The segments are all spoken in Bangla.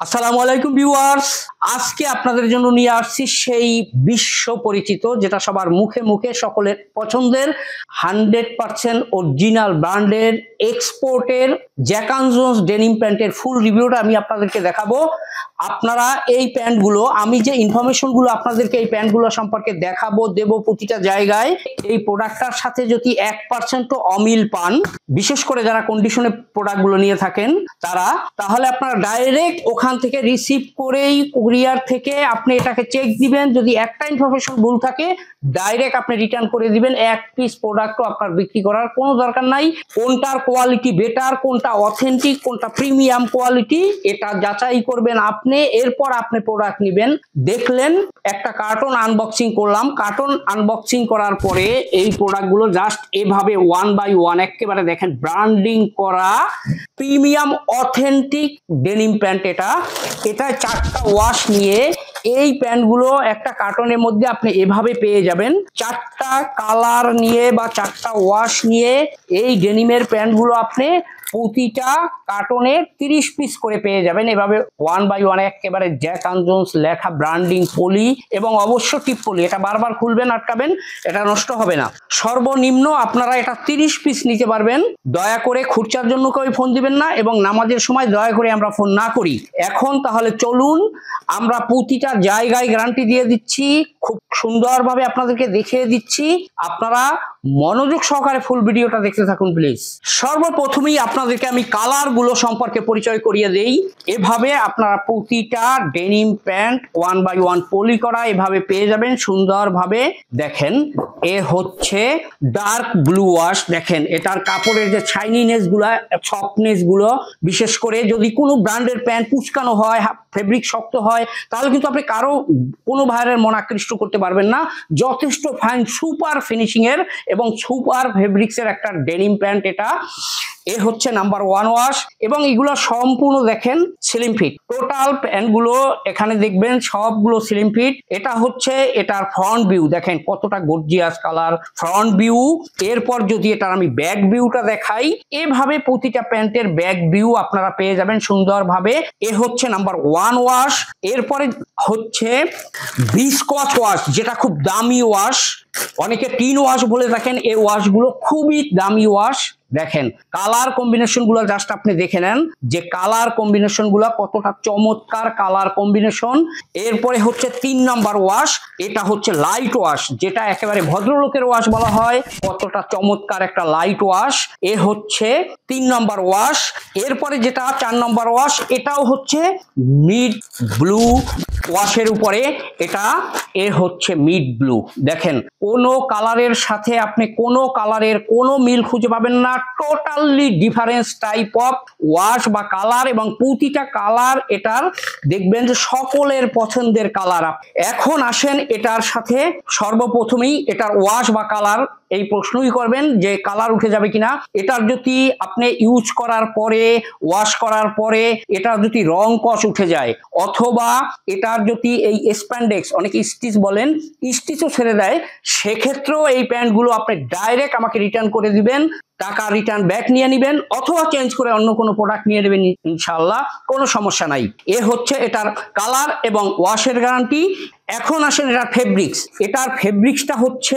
আসসালামু আলাইকুম ভিউয়ার্স, আজকে আপনাদের জন্য নিয়ে আসছি সেই বিশ্ব পরিচিত যেটা সবার মুখে মুখে সকলের পছন্দের 100% অরিজিনাল ব্র্যান্ডের এক্সপোর্টের জ্যাক অ্যান্ড জোন্স ডেনিম প্যান্টের ফুল রিভিউটা আমি আপনাদেরকে দেখাবো। আপনারা এই প্যান্টগুলো, আমি যে ইনফরমেশনগুলো আপনাদেরকে এই প্যান্টগুলো সম্পর্কে দেখাবো দেব প্রতিটা জায়গায়, এই প্রোডাক্টটার সাথে যদি 1% অমিল পান, বিশেষ করে যারা কন্ডিশনে প্রোডাক্টগুলো নিয়ে থাকেন তারা, তাহলে আপনারা ডাইরেক্ট ওখান থেকে রিসিভ করেই কুরিয়ার থেকে আপনি এটাকে চেক দিবেন। যদি একটা ইনফরমেশন ভুল থাকে ডাইরেক্ট আপনি রিটার্ন করে দিবেন। এক পিস প্রোডাক্টও আপনার বিক্রি করার কোনো দরকার নাই। কোনটার কোয়ালিটি বেটার, কোনটা অথেন্টিক, কোনটা প্রিমিয়াম কোয়ালিটি, এটা যাচাই করবেন আপনি। এরপর আপনি প্রোডাক্ট নেবেন। দেখলেন একটা কার্টন আনবক্সিং করলাম, কার্টন আনবক্সিং করার পরে এই প্রোডাক্টগুলো জাস্ট এভাবে 1 বাই 1 একেবারে দেখেন ব্র্যান্ডিং করা প্রিমিয়াম অথেন্টিক ডেনিম প্যান্ট। এটা 4টা ওয়াশ নিয়ে এই প্যান্টগুলো একটা কার্টনের মধ্যে আপনি এভাবে পেয়ে যাবেন। 4টা কালার নিয়ে বা 4টা ওয়াশ নিয়ে এই ডেনিমের প্যান্টগুলো আপনি প্রতিটা কার্টনে 30 পিস করে পেয়ে যাবেন। এভাবে 1 বাই 1 একেবারে জ্যাক অ্যান্ড জোন্স লেখা ব্র্যান্ডিং পলি এবং অবশ্য টিপ পলি। এটা বারবার খুলবেন, আটকাবেন, এটা নষ্ট হবে না। সর্বনিম্ন আপনারা এটা 30 পিস নিতে পারবেন। দয়া করে খুচরার জন্য কেউ ফোন দিবেন না এবং নামাজের সময় দয়া করে আমরা ফোন না করি। এখন তাহলে চলুন, আমরা প্রতিটা জায়গায় গ্যারান্টি দিয়ে দিচ্ছি, খুব সুন্দরভাবে আপনাদেরকে দেখিয়ে দিচ্ছি। আপনারা মনোযোগ সহকারে ফুল ভিডিওটা দেখতে থাকুন প্লিজ। সর্বপ্রথমেই আপনাদেরকে আমি কালারগুলো সম্পর্কে পরিচয় করিয়ে দেই। এভাবে আপনারা প্রতিটা ডেনিম প্যান্ট 1 বাই 1 পলি করা এভাবে পেয়ে যাবেন সুন্দরভাবে। দেখেন এ হচ্ছে ডার্ক ব্লু ওয়াশ। দেখেন এটার কাপড়ের যে শাইনিনেস গুলা, সফটনেস গুলো, বিশেষ করে যদি কোনো ব্র্যান্ডের প্যান্ট কুচকানো হয়, ফেব্রিক শক্ত হয়, তাহলে কিন্তু আপনি কোনো ভাইয়ের মন আকৃষ্ট করতে পারবেন না। যথেষ্ট ফাইন সুপার ফিনিশিং এর এবং সুপার ফেব্রিক্স এর একটা ডেনিম প্যান্ট এটা। এ হচ্ছে নাম্বার 1 ওয়াশ এবং এগুলো সম্পূর্ণ দেখেন স্লিম ফিট। টোটাল প্যান্টগুলো এখানে দেখবেন সবগুলো স্লিম ফিট। এটা হচ্ছে এটার ফ্রন্ট ভিউ, দেখেন কতটা গর্জিয়াস কালার ফ্রন্ট ভিউ। এরপর যদি এটার আমি ব্যাক ভিউটা দেখাই, এভাবে প্রতিটা প্যান্টের ব্যাক ভিউ আপনারা পেয়ে যাবেন সুন্দরভাবে। এ হচ্ছে নাম্বার 1 ওয়াশ। এরপরে হচ্ছে ভিসকস ওয়াশ, যেটা খুব দামি ওয়াশ, অনেকে টিন ওয়াশ বলে থাকেন। এই ওয়াশগুলো খুবই দামি ওয়াশ। দেখেন কালার কম্বিনেশন গুলো জাস্ট আপনি দেখে নেন যে কালার কম্বিনেশন গুলো কতটা চমৎকার কালার কম্বিনেশন। এরপরে হচ্ছে 3 নাম্বার ওয়াশ, এটা হচ্ছে লাইট ওয়াশ, যেটা একেবারে ভদ্রলোকের ওয়াশ বলা হয়। কতটা চমৎকার একটা লাইট ওয়াশ। এ হচ্ছে 3 নাম্বার ওয়াশ। এরপরে যেটা 4 নাম্বার ওয়াশ, এটাও হচ্ছে মিড ব্লু ওয়াশের উপরে। এটা এ হচ্ছে মিড ব্লু। দেখেন কোনো কালারের সাথে আপনি কোনো কালারের কোনো মিল খুঁজে পাবেন না। Totally difference type of wash বা কালার, এবং প্রতিটা কালার এটার দেখবেন যে সকলের পছন্দের কালার। এখন আসেন এটার সাথে সর্বপ্রথমেই এটার ওয়াশ বা কালার এই প্রশ্নই করবেন যে কালার উঠে যাবে কিনা। এটার যদি আপনি ইউজ করার পরে, ওয়াশ করার পরে এটার যদি রং কস উঠে যায়, অথবা এটার যদি এই স্প্যান্ডেক্স, অনেকে স্টিচ বলেন, স্টিচও ছেড়ে দেয়, সেক্ষেত্রেও এই প্যান্টগুলো আপনি ডাইরেক্ট আমাকে রিটার্ন করে দিবেন। টাকা রিটার্ন ব্যাক নিয়ে নেবেন অথবা চেঞ্জ করে অন্য কোনো প্রোডাক্ট নিয়ে নেবেন, ইনশাআল্লাহ কোনো সমস্যা নাই। এ হচ্ছে এটার কালার এবং ওয়াশের গ্যারান্টি। এখন আসেন এটার ফেব্রিক্স। এটার ফেব্রিক্সটা হচ্ছে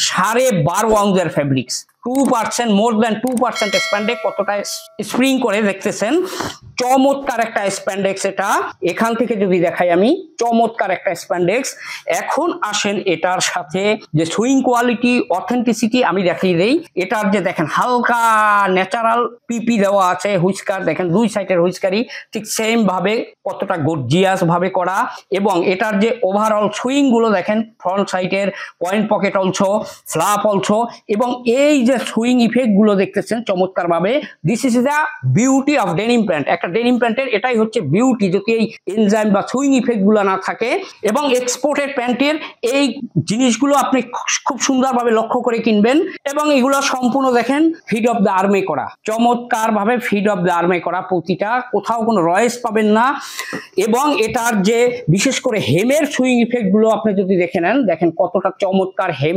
12.5 আউন্সের ফেব্রিক্স, 2%, মোর দ্যান 2% স্প্যান্ডেক্স। কতটা স্প্রিং করে দেখতেছেন, চমৎকার একটা স্প্যান্ডেক্স এটা। এখান থেকে যদি দেখাই আমি, চমৎকার একটা স্প্যান্ডেক্স। এখন আসেন এটার সাথে যে সুইং কোয়ালিটি, অথেন্টিসিটি আমি দেখিয়ে দেই। এটার যে দেখেন হালকা ন্যাচারাল পিপি দেওয়া আছে, হুইস্কার দেখেন দুই সাইডের হুইস্কারি ঠিক সেম ভাবে কতটা গর্জিয়াস ভাবে করা। এবং এটার যে ওভারঅল সুইং গুলো দেখেন, ফ্রন্ট সাইডের point pocket also, flap also, এবং এই যে সুইং ইফেক্ট গুলো দেখতেছেন চমৎকার ভাবে। This is the beauty of denim pant. একটা ডেনিম প্যান্টের এটাই হচ্ছে বিউটি, যদি এই এনজাইম বা সুইং ইফেক্ট গুলো না থাকে। এবং এক্সপোর্টেড প্যান্টের এই জিনিসগুলো আপনি খুব সুন্দরভাবে লক্ষ্য করে কিনবেন। এবং এগুলো সম্পূর্ণ দেখেন ফিড অফ দ্য আর্মে করা, চমৎকার ভাবে ফিড অফ দ্য আর্মে করা, প্রতিটা কোথাও কোনো রয়েস পাবেন না। এবং এটার যে বিশেষ করে হেমের সুইং ইফেক্ট গুলো আপনি যদি দেখে নেন, দেখেন কতটা চমৎকার হেমের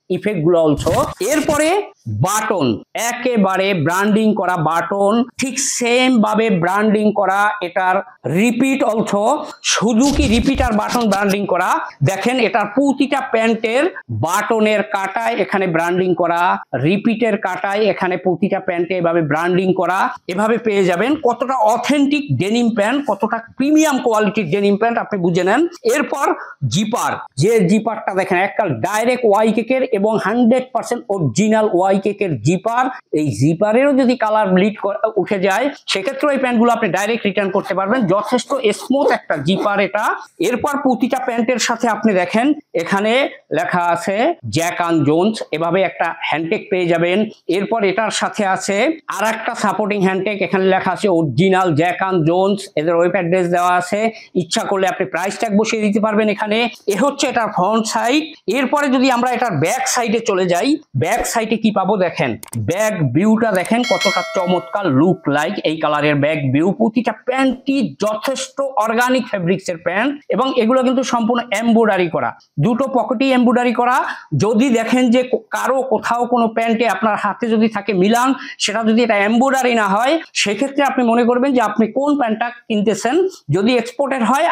ইফেক্ট গুলো অলসো। এরপরে বাটন, একেবারে ব্র্যান্ডিং করা বাটন, ঠিক সেম ভাবে ব্র্যান্ডিং করা, এটার রিপিট অলসো, শুধু কি রিপিট আর বাটন ব্র্যান্ডিং করা। দেখেন এটার প্রতিটা প্যান্টের বাটনের কাটায় এখানে ব্র্যান্ডিং করা, রিপিটের কাটায় এখানে প্রতিটা প্যান্টে এভাবে ব্র্যান্ডিং করা, এভাবে পেয়ে যাবেন। কতটা অথেন্টিক ডেনিম প্যান্ট, কতটা প্রিমিয়াম কোয়ালিটির ডেনিম প্যান্ট আপনি বুঝে নেন। এরপর জিপার, যে জিপারটা দেখেন এককাল ডাইরেক্ট ওয়াইকেকের এবং 100% অরিজিনাল ওয়াইকেকের জিপার। এই জিপারেরও যদি কালার ব্লিড উঠে যায় সেক্ষেত্রে এই প্যান্টগুলো আপনি ডাইরেক্ট রিটার্ন করতে পারবেন, যথেষ্ট স্মুথ একটা জিপার এটা। এরপর প্রতিটা প্যান্টের সাথে আপনি দেখেন এখানে লেখা আছে জ্যাক অ্যান্ড জোন্স, এভাবে একটা হ্যান্ডটেক পেয়ে যাবেন। এরপর এটার সাথে আছে আর একটা সাপোর্টিং হ্যান্ডটেক, এখানে লেখা আছে অরিজিনাল জ্যাক অ্যান্ড জোন্স, এদের ওয়েব অ্যাড্রেস দেওয়া আছে, ইচ্ছা করলে আপনি প্রাইস ট্যাগ বসিয়ে দিতে পারবেন এখানে। এ হচ্ছে এটার ফ্রন্ট সাইড। এরপরে যদি আমরা এটার ব্যাক সাইডে চলে যাই, ব্যাক সাইডে কি পাবো দেখেন, ব্যাক ভিউটা দেখেন কতটা চমৎকার লুক লাইক এই কালারের ব্যাক ভিউ। প্রতিটা প্যান্টটি যথেষ্ট অর্গানিক ফেব্রিক্সের প্যান্ট এবং এগুলো কিন্তু সম্পূর্ণ এমব্রয়ডারি করা, দুটো পকেটই এমব্রয়ডারি করা। যদি দেখেন যে কারো কোথাও কোনো প্যান্টে আপনার হাতে যদি থাকে মিলান, সেটা যদি এটা এমব্রয়ডারি না হয় সেক্ষেত্রে আপনি মনে করবেন যে আপনি কোন প্যান্টটা কিনতেছেন। যদি এক্সপোর্টেড হয়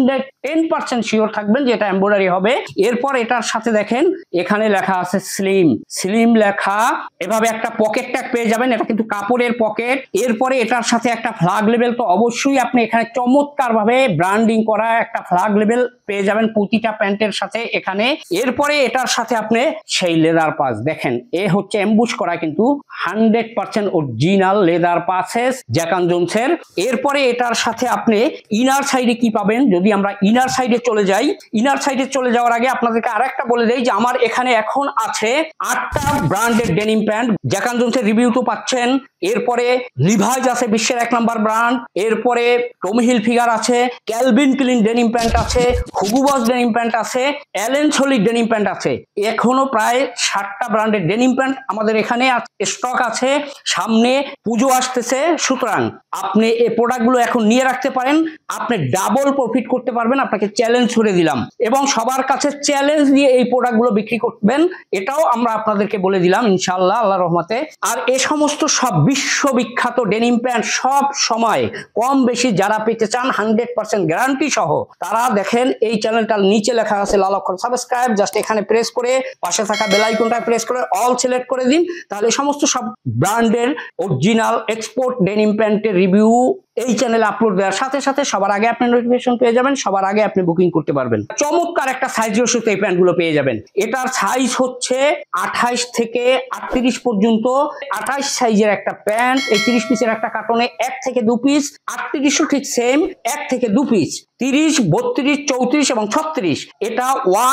110% শিওর থাকবেন যে এটা এমব্রয়ডারি হবে। এরপর এটার সাথে দেখেন এখানে লেখা আছে স্লিম, স্লিম লেখা, এভাবে একটা পকেট ট্যাগ পেয়ে যাবেন, এটা কিন্তু কাপড়ের পকেট। এরপরে এটার সাথে একটা ফ্ল্যাগ লেভেল, তো অবশ্যই আপনি এখানে চমৎকার ভাবে ব্র্যান্ডিং করা একটা ফ্ল্যাগ লেভেল পেয়ে যাবেন প্রতিটা প্যান্টের সাথে এখানে। এরপরে এটার সাথে আপনি সেই লেদার পাস দেখেন, এ হচ্ছে এমবুশ করা কিন্তু 100% original leather patches Jack and জোন্সের। এরপরে এটার সাথে আপনি ইনার সাইডে কি পাবেন, যদি আমরা ইনার সাইডে চলে যাই, ইনার সাইডে চলে যাওয়ার আগে আপনাদেরকে আরেকটা বলে দেই যে আমার এখানে এখন আছে 8টা ব্র্যান্ডের ডেনিম প্যান্ট। জ্যাক অ্যান্ড জোন্সের রিভিউ তো পাচ্ছেন, এরপরে লিভাইজ আছে বিশ্বের 1 নম্বর ব্র্যান্ড, এরপরে টমি হিলফিগার আছে, ক্যালভিন ক্লিন ডেনিম প্যান্ট আছে, হুগো বস ডেনিম প্যান্ট আছে, অ্যালেন সলিড ডেনিম প্যান্ট আছে। এখনো প্রায় 60টা ব্র্যান্ডের ডেনিম প্যান্ট আমাদের এখানে স্টক আছে। সামনে পুজো আসতেছে, সুতরাং আপনি এই প্রোডাক্টগুলো এখন নিয়ে রাখতে পারেন, আপনি ডাবল প্রফিট করতে পারবেন, আপনাকে চ্যালেঞ্জ করে দিলাম। এবং সবার কাছে চ্যালেঞ্জ দিয়ে এই প্রোডাক্টগুলো বিক্রি করবেন, এটাও আমরা আপনাদেরকে বলে দিলাম ইনশাআল্লাহ আল্লাহর রহমতে। আর এই সমস্ত সব বিশ্ববিখ্যাত ডেনিম প্যান্ট সব সময় কম বেশি যারা পেতে চান 100% গ্যারান্টি সহ, তারা দেখেন এই চ্যানেলটার নিচে লেখা আছে লাল অক্ষর সাবস্ক্রাইব, জাস্ট এখানে প্রেস করে পাশে থাকা বেল আইকনটা প্রেস করে অল সিলেক্ট করে দিন, তাহলে সমস্ত সব ব্র্যান্ডের অরিজিনাল এক্সপোর্ট ডেনিম প্যান্টের রিভিউ এই চ্যানেলে আপলোড দেওয়ার সাথে সাথে সবার আগে আপনি নোটিফিকেশন পেয়ে যাবেন, সবার আগে আপনি বুকিং করতে পারবেন। চমৎকার একটা সাইজ রেশিওতে এই প্যান্টগুলো পেয়ে যাবেন। এটার সাইজ হচ্ছে 28 থেকে 38 পর্যন্ত। 28 সাইজের একটা প্যান্ট, এই 30 পিসের একটা কার্টনে 1 থেকে 2 পিস, 38ও ঠিক সেম 1 থেকে 2 পিস, 30, 32, 34 এবং 36 এটা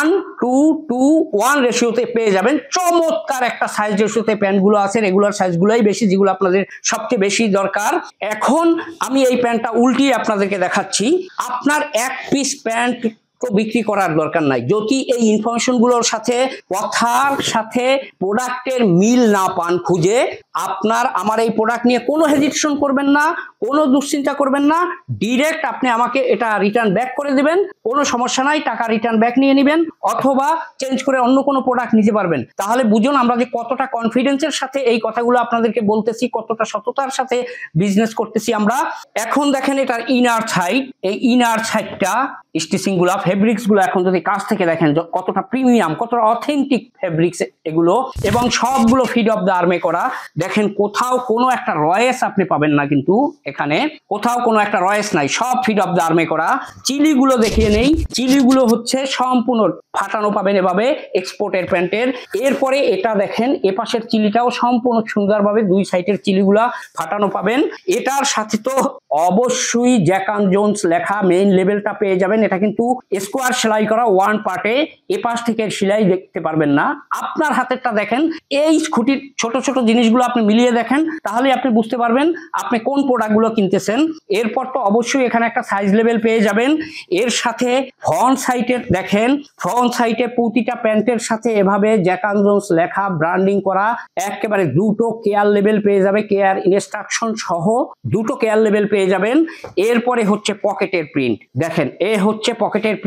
1:2:1 রেশিওতে পেয়ে যাবেন। চমৎকার একটা সাইজ রেশিওতে প্যান্টগুলো আছে, রেগুলার সাইজগুলোই বেশি যেগুলো আপনাদের সবচেয়ে বেশি দরকার। এখন আমি এই প্যান্টটা উল্টিয়ে আপনাদেরকে দেখাচ্ছি। আপনার 1 পিস প্যান্ট তো বিক্রি করার দরকার নাই, যদি এই ইনফরমেশন গুলোর সাথে কথার সাথে প্রোডাক্টের মিল না পান খুঁজে, আপনার আমার এই প্রোডাক্ট নিয়ে কোনো হেজিটেশন করবেন না, কোনো দুশ্চিন্তা করবেন না, ডিরেক্ট আপনি আমাকে এটা রিটার্ন ব্যাক করে দিবেন, কোনো সমস্যা নাই, টাকা রিটার্ন ব্যাক নিয়ে নেবেন অথবা চেঞ্জ করে অন্য কোনো প্রোডাক্ট নিতে পারবেন। তাহলে বুঝুন আমরা যে কতটা কনফিডেন্সের সাথে এই কথাগুলো আপনাদেরকে বলতেছি, কতটা সততার সাথে বিজনেস করতেছি আমরা। এখন দেখেন এটার ইনার সাইড, এই ইনার সাইডটা স্টিচিং গুলা ফেব্রিক্স গুলো এখন যদি কাছ থেকে দেখেন কতটা প্রিমিয়াম, কতটা অথেন্টিক ফেব্রিক্স এগুলো, এবং সবগুলো ফিড অফ দ্য আর্মে করা। দেখেন কোথাও কোনো একটা রয়েস আপনি পাবেন না, কিন্তু এখানে কোথাও কোনো একটা রয়েস নাই, সব ফিড অফ দ্য আর্মে করা। চিলিগুলো দেখিয়ে নেই, চিলিগুলো হচ্ছে সম্পূর্ণ ফাটানো পাবেন এভাবে এক্সপোর্টের প্যান্টের। এরপরে এটা দেখেন এপাশের চিলিটাও সম্পূর্ণ সুন্দরভাবে দুই সাইডের চিলিগুলা ফাটানো পাবেন। এটার সাথে তো অবশ্যই জ্যাক অ্যান্ড জোন্স লেখা মেইন লেভেলটা পেয়ে যাবেন। এটা কিন্তু স্কোয়ার সেলাই করা, ওয়ান পার্টে, এপাশ থেকে সেলাই দেখতে পারবেন না। আপনার হাতেরটা দেখেন, এই খুঁটির ছোট ছোট জিনিসগুলো আপনি মিলিয়ে দেখেন, তাহলে আপনি বুঝতে পারবেন আপনি কোন প্রোডাক্টগুলো কিনতেছেন। এরপর তো অবশ্যই এখানে একটা সাইজ লেভেল পেয়ে যাবেন। এর সাথে ফ্রন্ট সাইডে দেখেন, ফ্রন্ট সাইডে প্রতিটা প্যান্টের সাথে এভাবে জ্যাক অ্যান্ড জোন্স লেখা ব্র্যান্ডিং করা, একেবারে দুটো কেয়ার লেভেল পেয়ে যাবে, কেয়ার ইনস্ট্রাকশন সহ দুটো কেয়ার লেভেল পেয়ে যাবেন। এরপরে হচ্ছে পকেটের প্রিন্ট, দেখেন এ হচ্ছে পকেটের প্রিন্ট।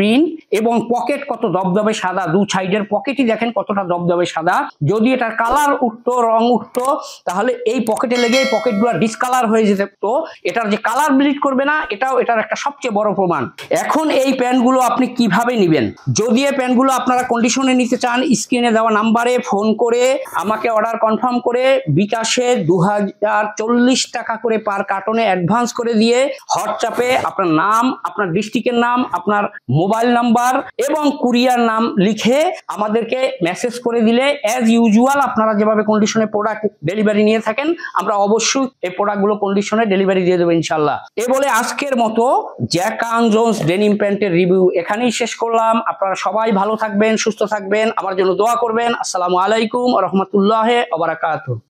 প্রিন্ট এবং পকেট কত দবদবে সাদা, দু সাইডের পকেটই দেখেন কতটা দবদবে সাদা। যদি এটার কালার উঠতো, রং উঠতো, তাহলে এই পকেটে লেগে এই পকেটগুলো ডিসকালার হয়ে যেত। তো এটার যে কালার ব্লিড করবে না, এটাও এটার একটা সবচেয়ে বড় প্রমাণ। এখন এই প্যান্টগুলো আপনি কিভাবে নেবেন? যদি এই প্যান্টগুলো আপনারা কন্ডিশনে নিতে চান, স্ক্রিনে দেওয়া নাম্বারে ফোন করে আমাকে অর্ডার কনফার্ম করে বিকাশে 2040 টাকা করে পার কার্টনে অ্যাডভান্স করে দিয়ে হোয়াটসঅ্যাপে আপনার নাম, আপনার ডিস্ট্রিক্টের নাম, আপনার মোবাইল নাম্বার এবং কুরিয়ার নাম লিখে আমাদেরকে মেসেজ করে দিলে অ্যাজ ইউজুয়াল আপনারা যেভাবে কন্ডিশনে প্রোডাক্ট ডেলিভারি নিয়ে থাকেন, আমরা অবশ্যই এই প্রোডাক্টগুলো কন্ডিশনে ডেলিভারি দিয়ে দেবো ইনশাল্লাহ। এ বলে আজকের মতো জ্যাক অ্যান্ড জোন্স ডেনিম প্যান্টের রিভিউ এখানেই শেষ করলাম। আপনারা সবাই ভালো থাকবেন, সুস্থ থাকবেন, আমার জন্য দোয়া করবেন। আসসালামু আলাইকুম ওয়া রাহমাতুল্লাহি ওয়া বারাকাতুহু।